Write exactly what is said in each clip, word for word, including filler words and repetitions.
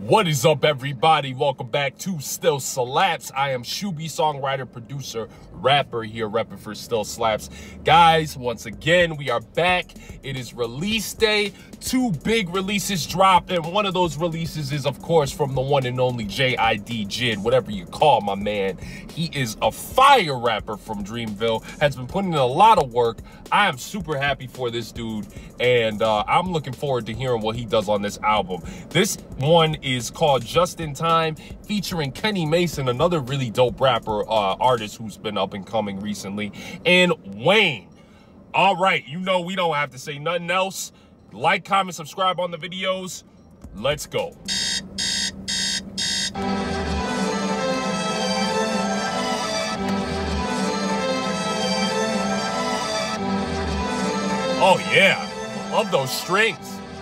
What is up, everybody? Welcome back to Still Slaps. I am Shuby, songwriter, producer, rapper here, repping for Still Slaps. Guys, once again, we are back. It is release day. Two big releases dropped, and one of those releases is, of course, from the one and only J I D Jid, whatever you call my man. He is a fire rapper from Dreamville, has been putting in a lot of work. I am super happy for this dude, and uh, I'm looking forward to hearing what he does on this album. This one is called Just in Time, featuring Kenny Mason, another really dope rapper, uh, artist who's been up and coming recently, and Wayne. All right, you know we don't have to say nothing else. Like, comment, subscribe on the videos. Let's go. Oh yeah, love those strings.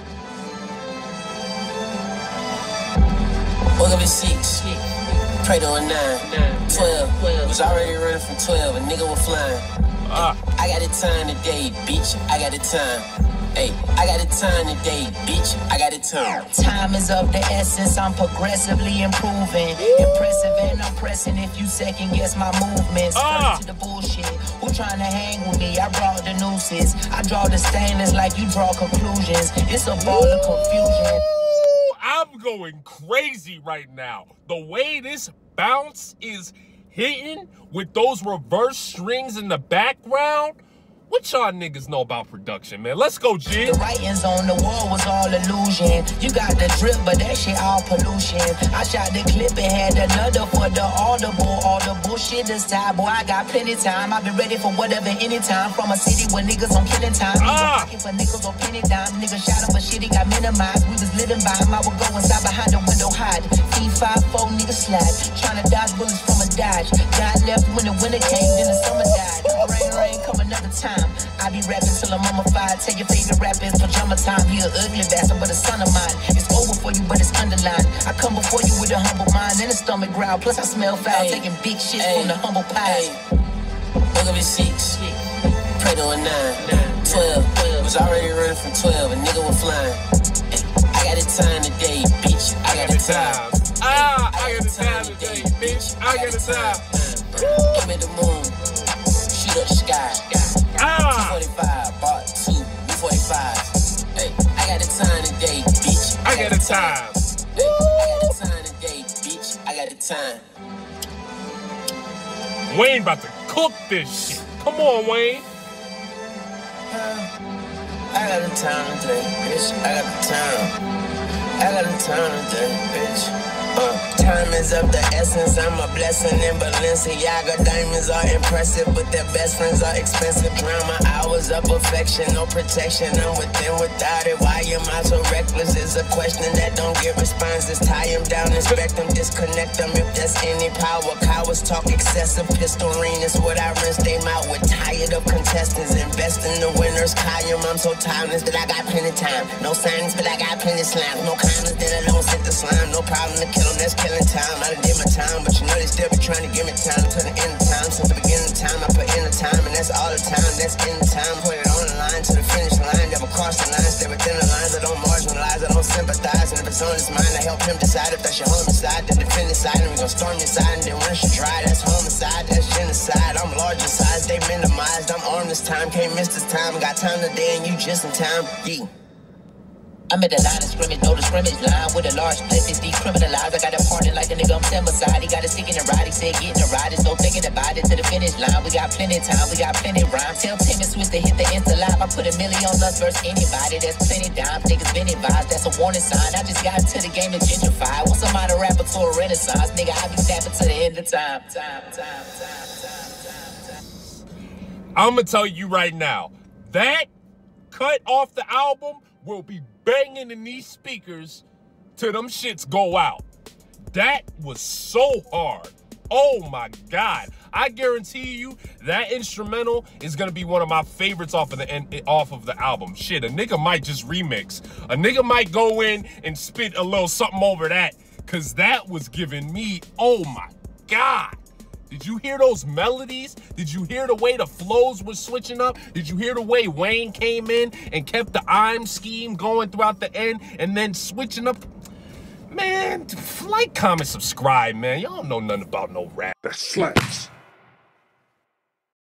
Woke up at six, prayed on nine, twelve, was already running from twelve, a nigga was flying. Ah. I got the time today, bitch, I got the time. Hey, I got the time today, bitch, I got the time. Time is of the essence, I'm progressively improving. Impressive and I'm pressing if you second guess my movements. Ah. First to the bullshit, who trying to hang with me? I brought the nooses, I draw the stainless like you draw conclusions. It's a ball of confusion. I'm going crazy right now. The way this bounce is hitting with those reverse strings in the background. What y'all niggas know about production, man? Let's go, Jid. The writings on the wall was all illusion. You got the drip, but that shit all pollution. I shot the clip and had another for the audible. All the bullshit aside, boy, I got plenty time. I been ready for whatever, anytime. From a city where niggas on killing time. Ah. Niggas for nickels or penny dimes. Niggas shot him, but shit, he got minimized. We was living by him. I would go inside behind the window, hide. T five four niggas slide. Trying to dodge bullets from a dodge. God left when the winter came, then the summer died. Rain, rain, come another time. I be rapping till I'm mummified. Tell your favorite rapper it's pajama time. He a ugly bastard, but a son of mine. It's over for you, but it's underlined. I come before you with a humble mind and a stomach growl. Plus I smell foul, ay, taking big shit ay, from the humble pie. Woke up at six, prayed on nine, twelve, was already running from twelve. A nigga was flying. I got the time today, bitch. I got the time. Ah, I got the time today, bitch. I got the time. Give me the moon, shoot up the sky. Ah. two forty-five, bought two, two forty-five. Hey, I got the time today, bitch. I got the time. Hey, I got the time today, bitch. I got the time. Wayne about to cook this shit. Come on, Wayne. Uh, I got the time today, bitch. I got the time. I got the time today, bitch. Uh, time is of the essence, I'm a blessing in Balenciaga. Diamonds are impressive, but their best friends are expensive. Drown my hours of perfection, no protection, I'm within without it. Why am I so reckless is a question that don't get responses. Tie them down, inspect them, disconnect them if there's any power. Cowards talk excessive, pistol ring is what I rinse them out with. Tired of contestants, invest in the winners. Column, I'm so timeless that I got plenty time. No signs, but I got plenty slime. No kindness that I don't sit the slime. No problem to kill them, that's killing time. I done did my time, but you know they still be trying to give me time to the end of time. Since the beginning of time, I put in the time, and that's all the time. That's in the time. Put it on the line to the finish line. Never cross the line, stay within the lines. I don't marginalize, I don't sympathize. And if it's on his mind, I help him decide if that's your homicide. Then defend his side, and we gon' storm your side. And then once you dry, that's homicide, that's genocide. I'm large in size, they minimized. I'm armed this time, can't miss this time. Got time today, and you just in time. Yeah. I'm at the line of scrimmage, know the scrimmage line with a large split is decriminalized. I got a partner like the nigga I'm sitting beside. He got a stick in the ride, he said getting the ride. So thinking about it to the finish line. We got plenty time, we got plenty rhyme. Tell Tim and Swiss to hit the Insta live. I put a million on us versus anybody. There's plenty dimes, niggas been advised. That's a warning sign. I just got into the game to gentrify. Want somebody rapper to a renaissance. Nigga, I be tapping to the end of time. Time, time, time, time, time, time. I'm gonna tell you right now, that cut off the album will be banging in these speakers till them shits go out. That was so hard. Oh my God. I guarantee you that instrumental is gonna be one of my favorites off of the off of the album. Shit, a nigga might just remix. A nigga might go in and spit a little something over that, cause that was giving me, oh my God. Did you hear those melodies? Did you hear the way the flows were switching up? Did you hear the way Wayne came in and kept the I'm scheme going throughout the end and then switching up? Man, like, comment, subscribe, man. Y'all don't know nothing about no rap. That slaps.